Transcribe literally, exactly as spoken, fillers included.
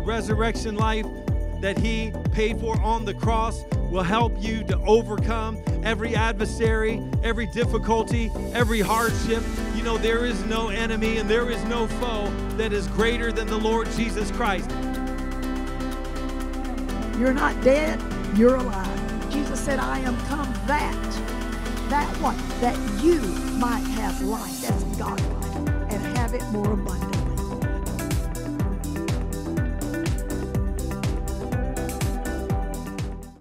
the resurrection life that he paid for on the cross will help you to overcome every adversary, every difficulty, every hardship. You know, there is no enemy and there is no foe that is greater than the Lord Jesus Christ. You're not dead, you're alive. Jesus said, I am come that, that what? That you might have life. That's God life, and have it more abundant.